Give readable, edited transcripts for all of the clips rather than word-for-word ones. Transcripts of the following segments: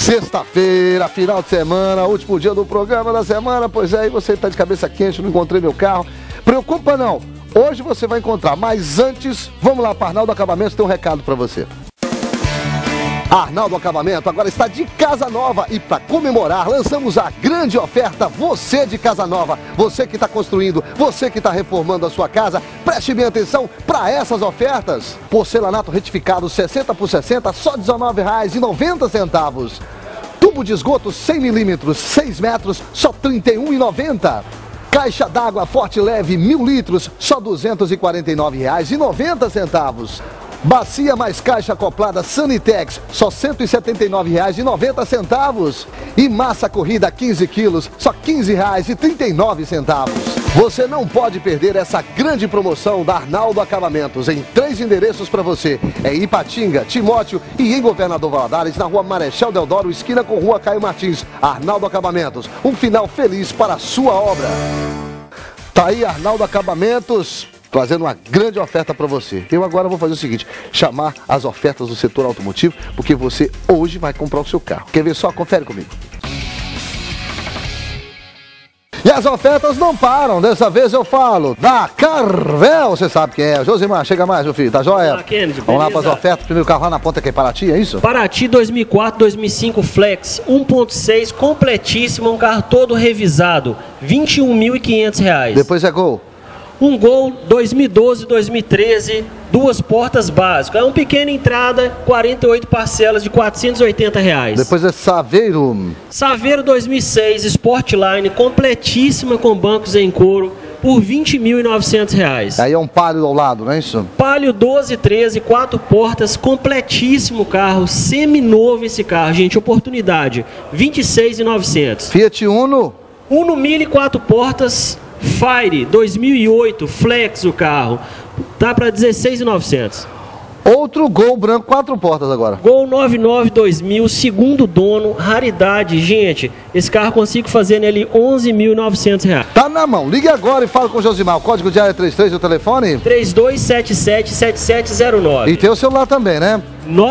Sexta-feira, final de semana, último dia do programa da semana. Pois é, aí você tá de cabeça quente, não encontrei meu carro. Preocupa não, hoje você vai encontrar. Mas antes, vamos lá para Arnaldo Acabamentos, tem um recado para você. Arnaldo Acabamento agora está de casa nova e para comemorar lançamos a grande oferta Você de Casa Nova. Você que está construindo, você que está reformando a sua casa, preste bem atenção para essas ofertas. Porcelanato retificado 60 por 60, só R$19,90. Tubo de esgoto 100 milímetros, 6 metros, só R$31,90. Caixa d'água Forte Leve 1000 litros, só R$249,90. Bacia mais caixa acoplada Sanitex, só R$179,90. E massa corrida 15 quilos, só R$15,39. Você não pode perder essa grande promoção da Arnaldo Acabamentos em 3 endereços para você. É em Ipatinga, Timóteo e em Governador Valadares, na Rua Marechal Deodoro, esquina com Rua Caio Martins. Arnaldo Acabamentos, um final feliz para a sua obra. Tá aí Arnaldo Acabamentos, trazendo uma grande oferta para você. Eu agora vou fazer o seguinte, chamar as ofertas do setor automotivo, porque você hoje vai comprar o seu carro. Quer ver só? Confere comigo. E as ofertas não param, dessa vez eu falo da Carvel, você sabe quem é. Josimar, chega mais, meu filho, tá joia? Olá, Kennedy, vamos lá para as ofertas, primeiro carro lá na ponta que é Paraty, é isso? Paraty 2004, 2005 Flex, 1.6, completíssimo, um carro todo revisado, R$21.500. Depois é Gol. Um Gol 2012, 2013, 2 portas básicas. É uma pequena entrada, 48 parcelas de R$480. Depois é Saveiro. Saveiro 2006, Sportline, completíssima com bancos em couro, por R$20.900. Aí é um Palio ao lado, não é isso? Palio 12, 13, 4 portas, completíssimo carro, seminovo esse carro, gente, oportunidade, R$26.900. Fiat Uno. Uno Mille 4 portas, Fire 2008, Flex o carro, tá para R$16.900. Outro Gol branco, 4 portas agora. Gol 99 2000, segundo dono, raridade, gente. Esse carro consigo fazer nele R$11.900. Tá na mão, ligue agora e fala com o Josimar. O código de área é 33, o telefone? 3277-7709. E tem o celular também, né?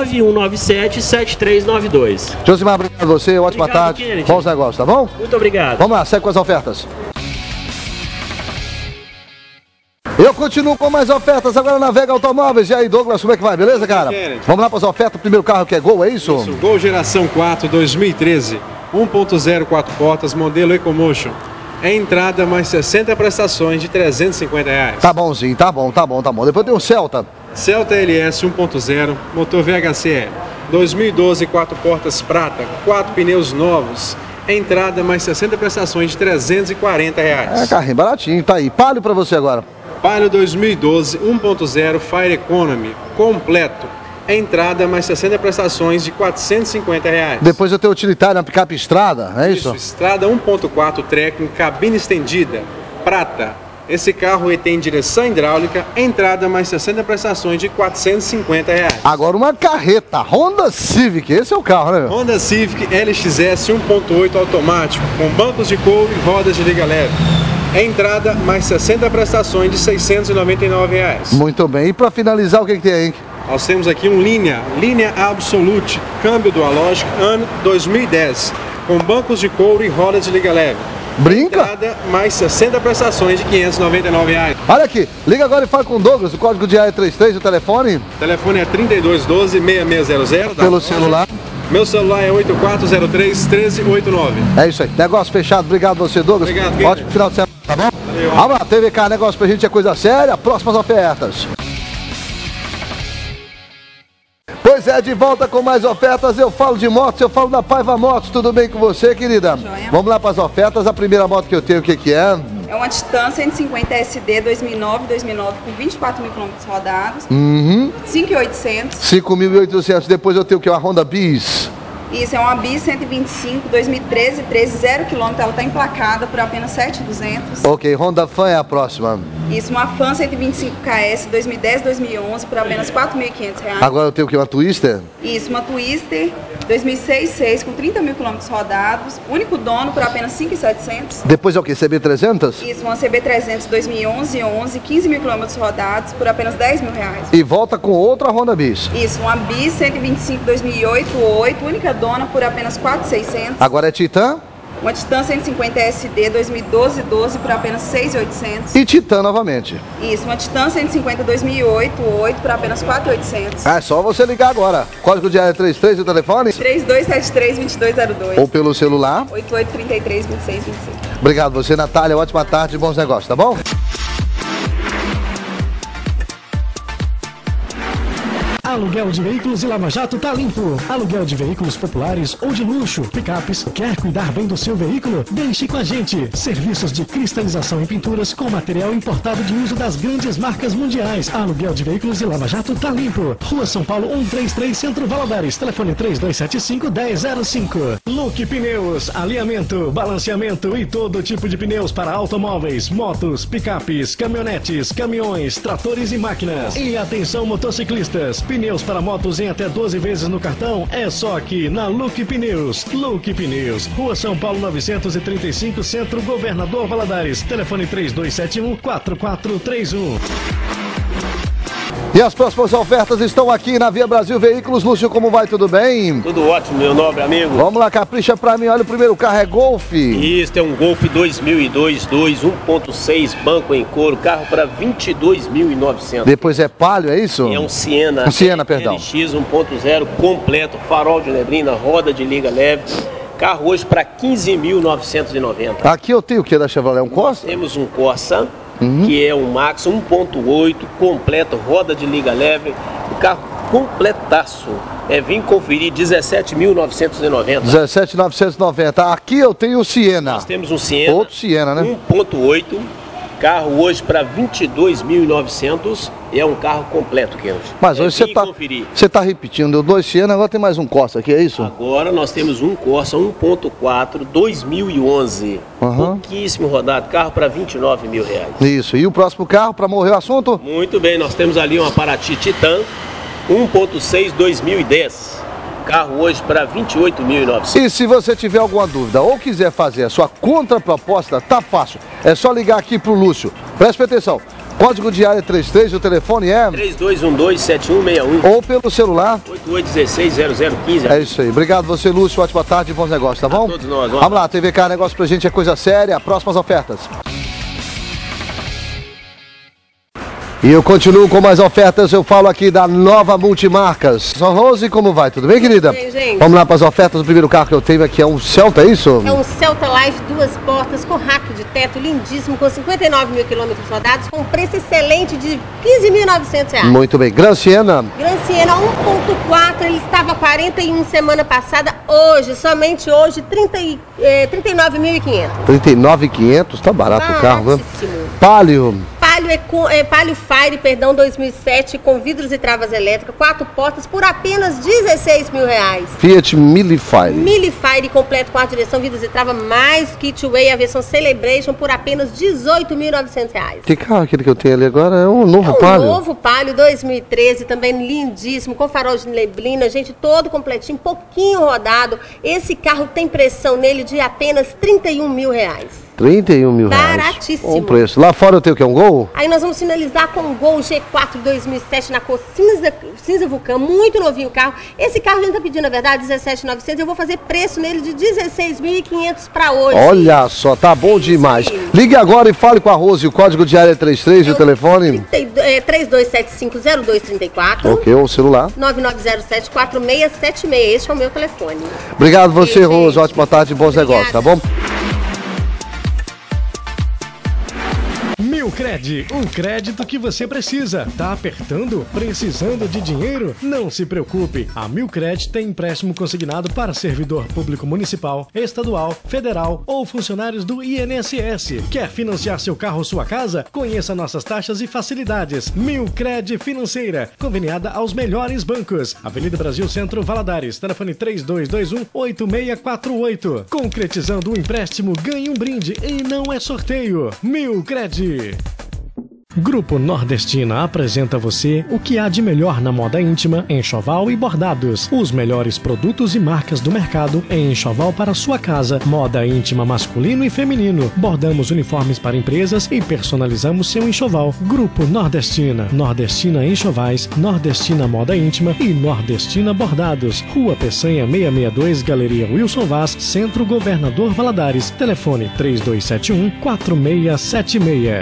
9197-7392. Josimar, obrigado a você, ótima tarde. Kennedy. Bons negócios, tá bom? Muito obrigado. Vamos lá, segue com as ofertas. Eu continuo com mais ofertas agora na Vega Automóveis. E aí, Douglas, como é que vai? Beleza, cara? Vamos lá para as ofertas. Primeiro carro que é Gol, é isso? Isso, Gol geração 4, 2013. 1.0 4 portas, modelo EcoMotion. É entrada mais 60 prestações de R$350. Tá bonzinho, tá bom. Depois tem o Celta. Celta LS 1.0, motor VHCE. 2012, 4 portas prata, 4 pneus novos. Entrada mais 60 prestações de R$340. É, carrinho baratinho, tá aí. Palio para você agora. Palio 2012 1.0 Fire Economy completo, entrada mais 60 prestações de R$450. Depois eu tenho utilitário na picape Estrada, é isso? Estrada 1.4 Trekking, cabine estendida, prata. Esse carro tem direção hidráulica, entrada mais 60 prestações de R$450. Agora uma carreta, Honda Civic, esse é o carro, né, meu? Honda Civic LXS 1.8 automático, com bancos de couro e rodas de liga leve. Entrada mais 60 prestações de R$699. Muito bem, e para finalizar o que tem, hein? Nós temos aqui um Linea Absolute, câmbio dual lógico, ano 2010, com bancos de couro e rodas de liga leve. Brinca? Entrada mais 60 prestações de R$599. Olha aqui, liga agora e fala com o Douglas, o código de área é 33, o telefone? O telefone é 3212-6600. Pelo celular? Meu celular é 8403-1389. É isso aí, negócio fechado, obrigado você, Douglas. Obrigado, ótimo final de semana, tá bom? Valeu. Vamos lá, TVK, negócio pra gente é coisa séria, próximas ofertas. Pois é, de volta com mais ofertas, eu falo de motos, eu falo da Paiva Motos, tudo bem com você, querida? Joia. Vamos lá para as ofertas, a primeira moto que eu tenho, o que é? É uma Titan 150 SD 2009 com 24 mil quilômetros rodados. 5.800. 5.800, depois eu tenho o que? Uma Honda Bis. Isso, é uma Bis 125, 2013, 0 km, ela está emplacada por apenas 7.200. Ok, Honda Fan é a próxima. Isso, uma Fan 125 KS 2010, 2011 por apenas R$4.500. Agora eu tenho o que? Uma Twister? Isso, uma Twister 2006, 6 com 30 mil quilômetros rodados, único dono por apenas 5.700. Depois é o que? CB300? Isso, uma CB300 2011, 11, 15 mil quilômetros rodados por apenas 10 mil reais. E volta com outra Honda Bis. Isso, uma Bis 125 2008, 8, única dona por apenas 4.600. Agora é Titan? Uma Titan 150 SD 2012, 12 por apenas 6.800. E Titan novamente. Isso, uma Titan 150 2008, 8 por apenas 4.800. É só você ligar agora. Código de área 33 e o telefone? 3273-2202. Ou pelo celular? 8833-2626. Obrigado você, Natália. Ótima tarde e bons negócios, tá bom? Aluguel de veículos e Lava Jato tá limpo. Aluguel de veículos populares ou de luxo, picapes. Quer cuidar bem do seu veículo? Deixe com a gente. Serviços de cristalização e pinturas com material importado de uso das grandes marcas mundiais. Aluguel de veículos e Lava Jato tá limpo. Rua São Paulo 133, Centro Valadares. Telefone 3275-1005. Look Pneus, alinhamento, balanceamento e todo tipo de pneus para automóveis, motos, picapes, caminhonetes, caminhões, tratores e máquinas. E atenção motociclistas, pneus para motos em até 12 vezes no cartão é só aqui na Look Pneus. Look Pneus, Rua São Paulo 935, Centro Governador Valadares. Telefone 3271-4431. E as próximas ofertas estão aqui na Via Brasil Veículos. Lúcio, como vai? Tudo bem? Tudo ótimo, meu nobre amigo. Vamos lá, capricha pra mim. Olha, o primeiro carro é Golf. Isso, é um Golf 2002, 1.6, banco em couro, carro para 22.900. Depois é Palio, é isso? É um Siena. Um Siena, perdão. LX 1.0 completo, farol de neblina, roda de liga leve. Carro hoje para 15.990. Aqui eu tenho o que da Chevrolet? Um Corsa? Temos um Corsa, que é um Max 1.8 completo, roda de liga leve, o carro completaço. Vim conferir 17.990. 17.990. Aqui eu tenho o Siena. Nós temos um Siena. Outro Siena, né? 1.8, carro hoje para 22.900. É um carro completo, Kenneth. Mas hoje você tá repetindo, deu 2 Siena, agora tem mais um Corsa aqui, é isso? Agora nós temos um Corsa 1.4 2011. Pouquíssimo rodado, carro para 29 mil reais. Isso, e o próximo carro para morrer o assunto? Muito bem, nós temos ali uma Paraty Titan 1.6 2010. Carro hoje para 28.900. E se você tiver alguma dúvida ou quiser fazer a sua contraproposta, tá fácil. É só ligar aqui pro Lúcio. Preste atenção. Código de área 33, o telefone é 3212-7161. Ou pelo celular 8816-0015. É isso aí. Obrigado você, Lúcio. Ótima tarde e bons negócios, tá bom? A todos nós. Vamos lá, TVK, negócio pra gente é coisa séria. Próximas ofertas. E eu continuo com mais ofertas, eu falo aqui da Nova Multimarcas. Rose, como vai? Tudo bem, querida? Tudo bem, gente. Vamos lá para as ofertas. O primeiro carro que eu tenho aqui é um Celta, é isso? É um Celta Life, 2 portas, com rack de teto, lindíssimo, com 59 mil quilômetros rodados, com preço excelente de 15.900 reais. Muito bem. Gran Siena? Gran Siena 1.4, ele estava 41 semana passada, hoje, somente hoje, 39.500. 39.500, tá barato o carro, né? Palio? Palio Fire, 2007, com vidros e travas elétricas, 4 portas, por apenas 16 mil reais. Fiat Mille Fire. Mille Fire completo, 4 direção, vidros e trava, mais Kitway, a versão Celebration, por apenas 18.900 reais. Que carro é aquele que eu tenho ali agora? É um novo Palio? É um novo Palio, 2013, também lindíssimo, com farol de neblina, gente, todo completinho, pouquinho rodado. Esse carro tem pressão nele de apenas 31 mil reais. 31 mil reais. Baratíssimo. Bom preço. Lá fora eu tenho o que? Um Gol? Aí nós vamos finalizar com o Gol G4 2007 na cor cinza vulcão, muito novinho o carro. Esse carro a gente tá pedindo, na verdade, 17.900. Eu vou fazer preço nele de 16.500 para hoje. Olha só, tá bom demais. Ligue agora e fale com a Rose. O código de área é 33 e o telefone? 3275-0234. Ok, o celular? 9907-4676. Este é o meu telefone. Obrigado você, Rose. Ótima tarde e bons negócios, tá bom? Milcred, o crédito que você precisa. Tá apertando? Precisando de dinheiro? Não se preocupe. A Milcred tem empréstimo consignado para servidor público municipal, estadual, federal ou funcionários do INSS. Quer financiar seu carro ou sua casa? Conheça nossas taxas e facilidades. Milcred Financeira, conveniada aos melhores bancos. Avenida Brasil Centro, Valadares. Telefone 3221-8648. Concretizando o empréstimo, ganhe um brinde e não é sorteio. Milcred. Grupo Nordestina apresenta a você o que há de melhor na moda íntima, enxoval e bordados. Os melhores produtos e marcas do mercado em enxoval para sua casa. Moda íntima masculino e feminino. Bordamos uniformes para empresas e personalizamos seu enxoval. Grupo Nordestina. Nordestina Enxovais, Nordestina Moda Íntima e Nordestina Bordados. Rua Peçanha 662, Galeria Wilson Vaz, Centro Governador Valadares. Telefone 3271-4676.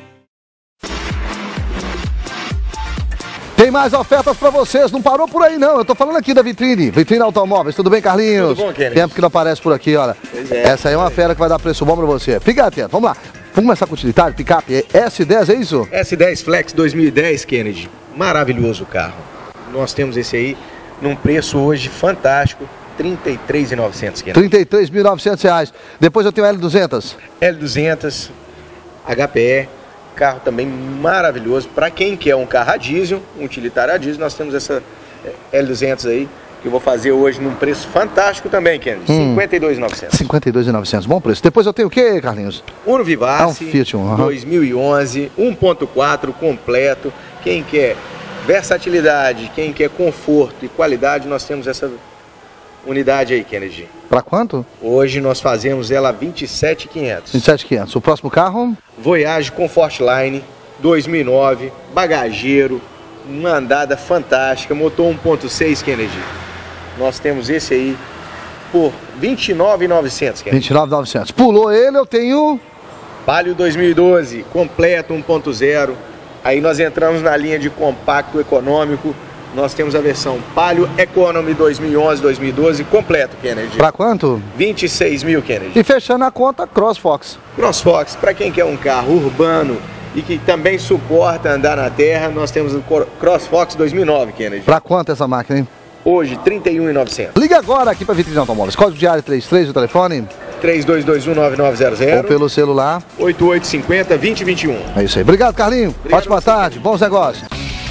Tem mais ofertas pra vocês, não parou por aí não, eu tô falando aqui da Vitrine Automóveis, tudo bem, Carlinhos? Tudo bom, Kennedy? Tempo que não aparece por aqui, olha. Essa aí é uma fera que vai dar preço bom pra você. Fica atento, vamos lá. Vamos começar com o utilitário, picape S10, é isso? S10 Flex 2010, Kennedy, maravilhoso carro. Nós temos esse aí num preço hoje fantástico, R$ 33.900, Kennedy. R$ 33.900. Depois eu tenho L200. L200, HPE. Carro também maravilhoso. Para quem quer um carro a diesel, um utilitário a diesel, nós temos essa L200 aí, que eu vou fazer hoje num preço fantástico também, Kennedy. R$ 52.900. 52.900, bom preço. Depois eu tenho o que, Carlinhos? Uno Vivace, um Fiat 2011, 1.4 completo. Quem quer versatilidade, quem quer conforto e qualidade, nós temos essa unidade aí, Kennedy. Para quanto? Hoje nós fazemos ela 27.500. 27.500. O próximo carro? Voyage Comfortline 2009, bagageiro, uma andada fantástica, motor 1.6, Kennedy. Nós temos esse aí por 29.900, Kennedy. 29.900. Pulou ele, eu tenho Palio 2012, completo 1.0. Aí nós entramos na linha de compacto econômico. Nós temos a versão Palio Economy 2011, 2012, completo, Kennedy. Para quanto? 26.000, Kennedy. E fechando a conta, CrossFox. CrossFox, para quem quer um carro urbano e que também suporta andar na terra, nós temos o CrossFox 2009, Kennedy. Para quanto essa máquina, hein? Hoje, R$ 31.900. Liga agora aqui para Vitrine Automóveis. Código de área 33 do telefone. 3221-9900. Ou pelo celular. 8850-2021. É isso aí. Obrigado, Carlinho. Ótima tarde, bons negócios.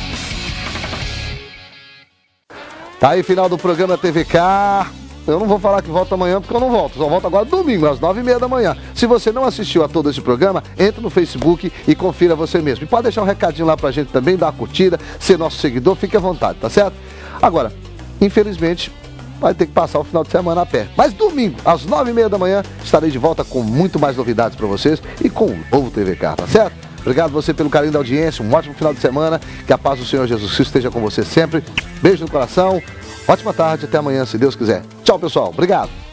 Tá aí, final do programa TVK. Eu não vou falar que volta amanhã porque eu não volto. Só volto agora domingo, às 9h30 da manhã. Se você não assistiu a todo esse programa, entre no Facebook e confira você mesmo. E pode deixar um recadinho lá pra gente também, dar uma curtida, ser nosso seguidor, fique à vontade, tá certo? Agora, infelizmente, vai ter que passar o final de semana a pé. Mas domingo, às 9h30 da manhã, estarei de volta com muito mais novidades pra vocês e com o novo TVK, tá certo? Obrigado você pelo carinho da audiência, um ótimo final de semana, que a paz do Senhor Jesus Cristo esteja com você sempre. Beijo no coração, ótima tarde, até amanhã, se Deus quiser. Tchau, pessoal, obrigado.